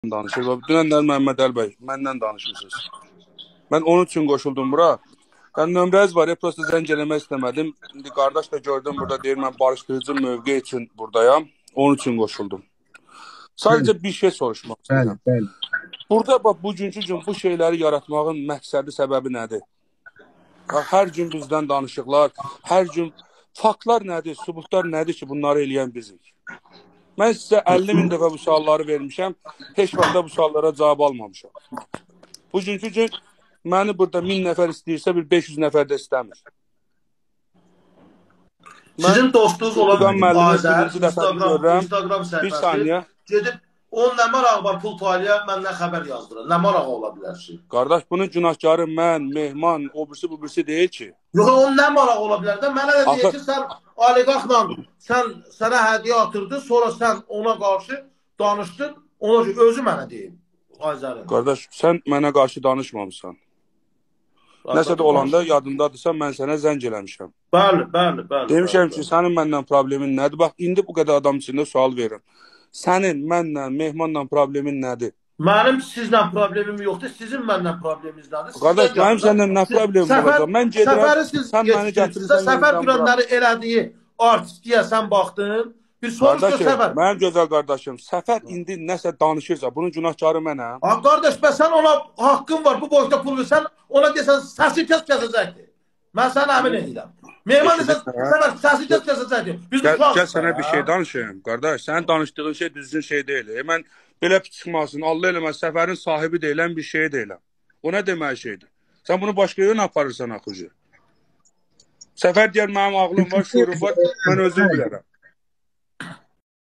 danışır. Dünənlər Məhəmməd Əli bəy, məndən danışmışsınız. Mən onun üçün qoşuldum bura. Ben nömrəz var ya, prosta zəng eləmək istəmədim. İndi qardaş da gördüm burada, deyir mən barışdırıcı mövqe için buradayam. Onun için qoşuldum. Sadəcə bir şey soruşmaq istəyirəm. Burada bax, bugünkü gün bu şeyləri yaratmağın məqsədi, səbəbi nədir? Hər gün bizdən danışıqlar, hər gün faktlar nədir, sübutlar nədir ki, bunları eləyən bizik? Mən sizə 50.000 dəfə bu sualları vermişəm, heç vaxtda bu suallara cavab almamışam. Bugünkü gün məni burada 1000 nəfər istəyirsə, bir 500 nəfər də istəmir. Sizin dostunuz olan Azər, Instagram bir saniyə. Gedib, onun nə marağı var pul paylıya məndən xəbər yazdırır. Nə marağı ola bilər ki? Qardaş, bunun günahkarı mən, Mehman, o birisi, bu birisi deyil ki. Yox, onun nə marağı ola bilər də? Mənə də deyir ki, sən oliqarxla sənə hədiyyə atırdı, sonra sən ona qarşı danışdın, ona ki, özü mənə deyim. Azərin. Qardaş, sən mənə qarşı danışmamısan. Nəsə də olanda yadındadırsa, mən sənə zəng eləmişəm. Bəli. Demişəm ki, sənin məndən problemin nədir? Bax, indi bu qədər adam içində sual verirəm. Sənin, mənlə, Mehmanla problemin nədir? Mənim sizlə problemim yoxdur, sizin mənlə probleminiz nədir? Qardaş, mənim səndən nə problemim olacaq? Mən gedirəm, sən məni gətirirsən. Səfər Güranları elədiyi artistliyə sən baxdın. Bir soruş Səfər. Mənim gözəl qardaşım, Səfər indi nəsə danışırsa, bunun günahkarı mənəm. Qardaş, sən ona haqqın var, bu boyda pul versən, ona desən, səsi kəsəcəkdir. Mən sənə əmin edirəm. Mehman desən, səsi kəsəcəkdir. Gəl sənə bir şey danışayım, qardaş. Sənin danışdığın şey düzgün şey deyil. Mən belə çıxmasın, Allah eləməz, Səfərin sahibi deyilən bir şey deyiləm. O nə demək şeydir? Sən bunu başqa yönə aparırsan axıcı. Səfər deyər, mənim ağlım var, şuurum var, mən özüm bilərəm.